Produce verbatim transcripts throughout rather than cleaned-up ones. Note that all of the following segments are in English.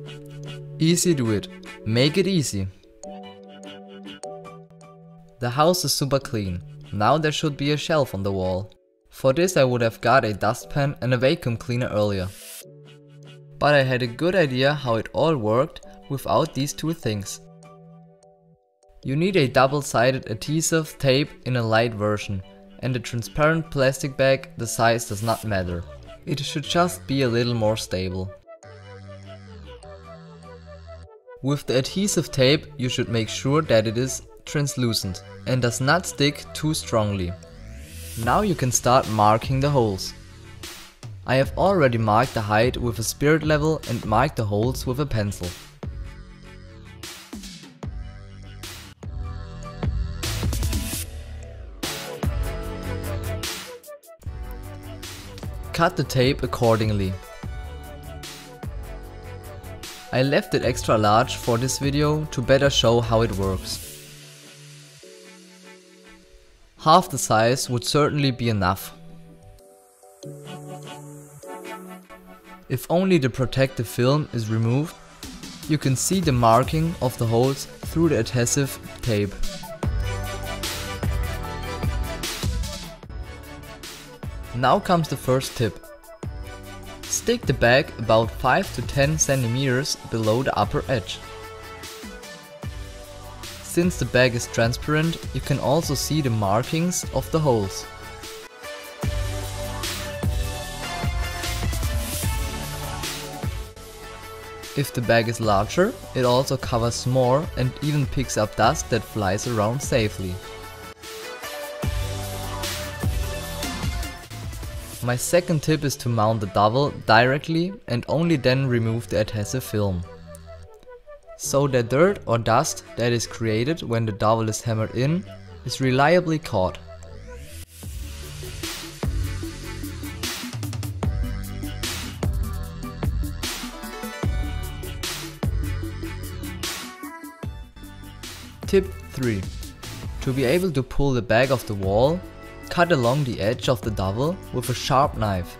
Easy do it. Make it easy. The house is super clean. Now there should be a shelf on the wall. For this I would have got a dustpan and a vacuum cleaner earlier. But I had a good idea how it all worked without these two things. You need a double-sided adhesive tape in a light version, and a transparent plastic bag. The size does not matter. It should just be a little more stable. With the adhesive tape you should make sure that it is translucent and does not stick too strongly. Now you can start marking the holes. I have already marked the height with a spirit level and marked the holes with a pencil. Cut the tape accordingly. I left it extra large for this video to better show how it works. Half the size would certainly be enough. If only the protective film is removed, you can see the marking of the holes through the adhesive tape. Now comes the first tip. Stick the bag about five to ten centimeters below the upper edge. Since the bag is transparent, you can also see the markings of the holes. If the bag is larger, it also covers more and even picks up dust that flies around safely. My second tip is to mount the dowel directly and only then remove the adhesive film, so that dirt or dust that is created when the dowel is hammered in is reliably caught. Tip three. To be able to pull the bag off the wall, cut along the edge of the dowel with a sharp knife.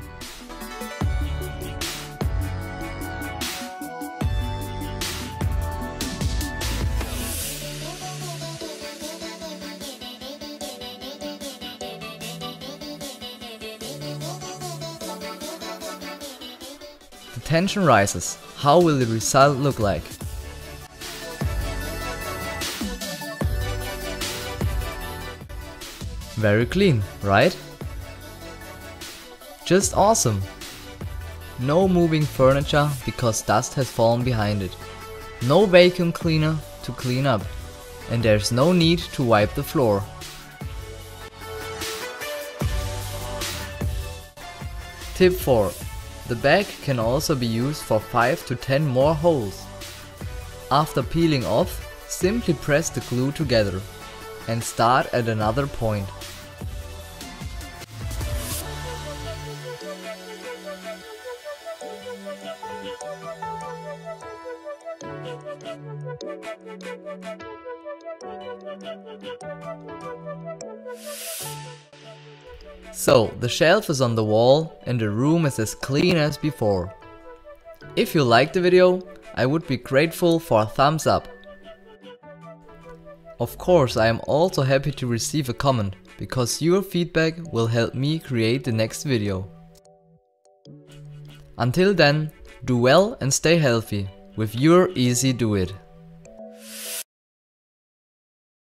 The tension rises. How will the result look like? Very clean, right? Just awesome! No moving furniture because dust has fallen behind it. No vacuum cleaner to clean up. And there's no need to wipe the floor. Tip four. The bag can also be used for five to ten more holes. After peeling off, simply press the glue together and start at another point. So, the shelf is on the wall and the room is as clean as before. If you liked the video, I would be grateful for a thumbs up. Of course, I am also happy to receive a comment, because your feedback will help me create the next video. Until then, do well and stay healthy with your Easy Do It.